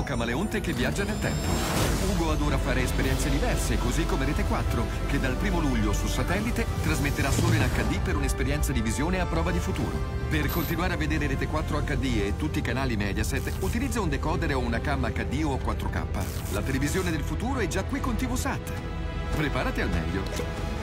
camaleonte che viaggia nel tempo. Ugo adora fare esperienze diverse, così come Rete 4, che dal 1° luglio su satellite trasmetterà solo in HD per un'esperienza di visione a prova di futuro. Per continuare a vedere Rete 4 HD e tutti i canali Mediaset, utilizza un decoder o una cam HD o 4K. La televisione del futuro è già qui con TVSAT. Preparati al meglio.